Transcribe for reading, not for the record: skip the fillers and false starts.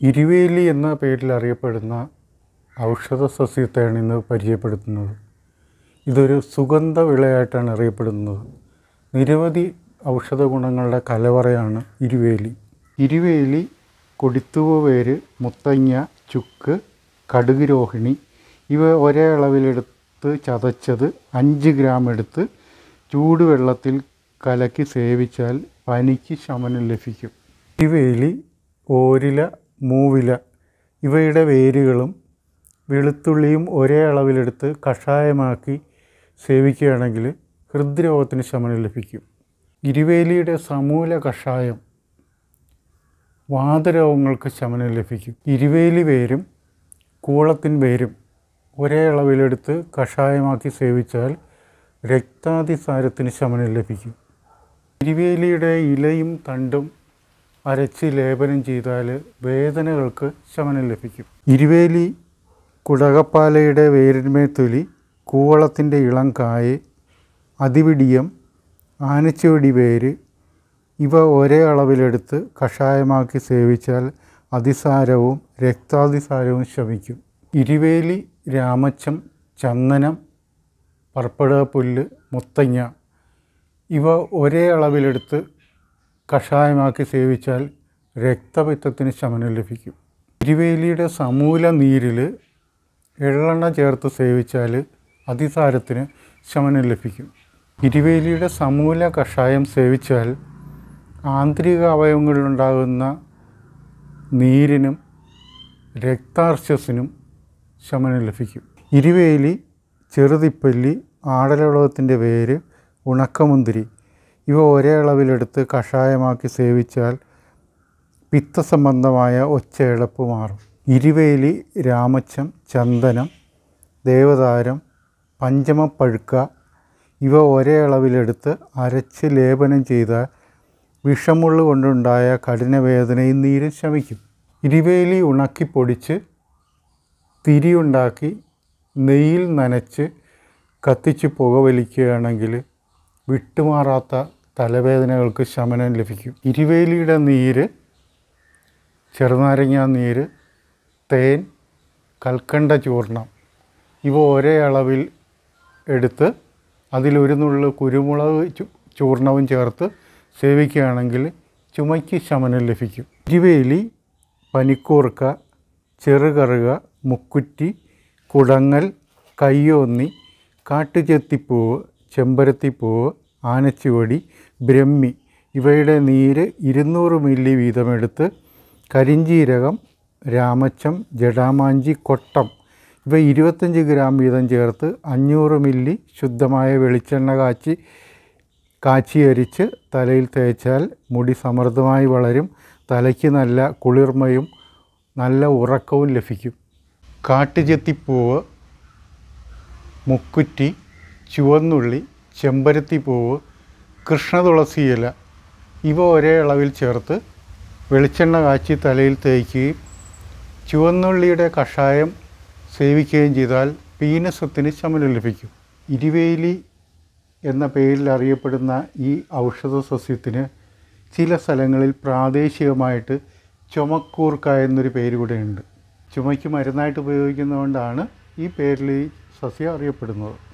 ഇരുവേലി എന്ന പേരിൽ അറിയപ്പെടുന്ന ഔഷധ സസ്യത്തെയാണ് ഇന്ന് പരിചയപ്പെടുത്തുന്നത്. ഇതൊരു സുഗന്ധ വിളയായിട്ടാണ് അറിയപ്പെടുന്നത്. നിരവധി ഔഷധ ഗുണങ്ങളുടെ കലവറയാണ് ഇരുവേലി. ഇരുവേലി, കൊടിത്തൂവ വേര്, മുത്തങ്ങ, ചുക്ക്, കടുക് രോഹിണി ഇവ ഒരേ അളവിലെടുത്ത് ചതച്ചത് 5 ഗ്രാം എടുത്ത് ചൂടുവെള്ളത്തിൽ കലക്കി സേവിച്ചാൽ പനിക്ക് ശമനം ലഭിക്കും. ഇരുവേലി, ഓരില, മൂവില ഇവയുടെ വേരുകളും വെളുത്തുള്ളിയും ഒരേ അളവിലെടുത്ത് കഷായമാക്കി സേവിക്കുകയാണെങ്കിൽ ഹൃദ്രോഗത്തിന് ശമനം ലഭിക്കും. ഇരുവേലിയുടെ സമൂല കഷായം വാതരോഗങ്ങൾക്ക് ശമനം ലഭിക്കും. ഇരുവേലി വേരും കൂളത്തിൻ വേരും ഒരേ അളവിലെടുത്ത് കഷായമാക്കി സേവിച്ചാൽ രക്താതിസാരത്തിന് ശമനം ലഭിക്കും. ഇരുവേലിയുടെ ഇലയും തണ്ടും അരച്ച് ലേപനം ചെയ്താൽ വേദനകൾക്ക് ശമനം ലഭിക്കും. ഇരുവേലി, കുടകപ്പാലയുടെ വേരിന്മേൽ തൊലി, കൂവളത്തിൻ്റെ ഇളം കായ്, അതിവിടിയം, ആനച്ചുവടി വേര് ഇവ ഒരേ അളവിലെടുത്ത് കഷായമാക്കി സേവിച്ചാൽ അതിസാരവും രക്താതിസാരവും ശമിക്കും. ഇരുവേലി, രാമച്ചം, ചന്ദനം, പർപ്പടpuല്ല്, മുത്തങ്ങ ഇവ ഒരേ അളവിലെടുത്ത് കഷായമാക്കി സേവിച്ചാൽ രക്തപിത്തത്തിന് ശമനം ലഭിക്കും. ഇരുവേലിയുടെ സമൂല നീരിൽ എള്ളെണ്ണ ചേർത്ത് സേവിച്ചാൽ അതിസാരത്തിന് ശമനം ലഭിക്കും. ഇരുവേലിയുടെ സമൂല കഷായം സേവിച്ചാൽ ആന്തരിക അവയവങ്ങളിലുണ്ടാകുന്ന നീരിനും രക്താർശസിനും ശമനം ലഭിക്കും. ഇരുവേലി, ചെറുതിപ്പല്ലി, ആടലോളകത്തിൻ്റെ വേര്, ഉണക്കമുന്തിരി ഇവ ഒരേ അളവിലെടുത്ത് കഷായമാക്കി സേവിച്ചാൽ പിത്തസംബന്ധമായ ഒച്ചയടപ്പ് മാറും. ഇരുവേലി, രാമച്ചം, ചന്ദനം, ദേവതാരം, പഞ്ചമപ്പഴുക്ക ഇവ ഒരേ അളവിലെടുത്ത് അരച്ച് ലേപനം ചെയ്താൽ വിഷമുള്ളു കൊണ്ടുണ്ടായ കഠിനവേദനയും നീരും ശമിക്കും. ഇരുവേലി ഉണക്കിപ്പൊടിച്ച് തിരിയുണ്ടാക്കി നെയ്യിൽ നനച്ച് കത്തിച്ച് പുകവലിക്കുകയാണെങ്കിൽ വിട്ടുമാറാത്ത തലവേദനകൾക്ക് ശമനം ലഭിക്കും. ഇരുവേലിയുടെ നീര്, ചെറുനാരങ്ങ നീര്, തേൻ, കൽക്കണ്ട ചൂർണം ഇവ ഒരേ അളവിൽ എടുത്ത് അതിലൊരു നുള്ളു കുരുമുളക് ചൂർണവും ചേർത്ത് സേവിക്കുകയാണെങ്കിൽ ചുമയ്ക്ക് ശമനം ലഭിക്കും. ഇരുവേലി, പനിക്കൂർക്ക, ചെറുകറുക, മുക്കുറ്റി, കുടങ്ങൽ, കയ്യോന്നി, കാട്ടുചെത്തിപ്പൂവ്, ചെമ്പരത്തിപ്പൂവ്, ആനച്ചുവടി, ബ്രഹ്മി ഇവയുടെ നീര് 200 മില്ലി വീതമെടുത്ത് കരിഞ്ജീരകം, രാമച്ചം, ജടാമാഞ്ചി, കൊട്ടം ഇവ 25 ഗ്രാം വീതം ചേർത്ത് 500 മില്ലി ശുദ്ധമായ വെളിച്ചെണ്ണ കാച്ചി അരിച്ച് തലയിൽ തേച്ചാൽ മുടി സമൃദ്ധമായി വളരും. തലയ്ക്ക് നല്ല കുളിർമയും നല്ല ഉറക്കവും ലഭിക്കും. കാട്ടുചെത്തിപ്പൂവ്, മുക്കുറ്റി, ചുവന്നുള്ളി, ചെമ്പരത്തിപ്പൂവ്, കൃഷ്ണതുളസി ഇല ഇവ ഒരേ അളവിൽ ചേർത്ത് വെളിച്ചെണ്ണ കാച്ചി തലയിൽ തേക്കുകയും ചുവന്നുള്ളിയുടെ കഷായം സേവിക്കുകയും ചെയ്താൽ പീനസത്തിന് ശമനം ലഭിക്കും. ഇരുവേലി എന്ന പേരിൽ അറിയപ്പെടുന്ന ഈ ഔഷധ സസ്യത്തിന് ചില സ്ഥലങ്ങളിൽ പ്രാദേശികമായിട്ട് ചുമക്കൂർക്ക എന്നൊരു പേര് കൂടെയുണ്ട്. ചുമയ്ക്ക് മരുന്നായിട്ട് ഉപയോഗിക്കുന്നതുകൊണ്ടാണ് ഈ പേരിൽ ഈ സസ്യം അറിയപ്പെടുന്നത്.